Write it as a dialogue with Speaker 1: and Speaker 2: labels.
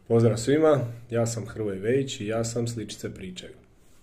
Speaker 1: Pozdrav svima, ja sam Hrvoje Vejić i ja sam Sličice pričaju.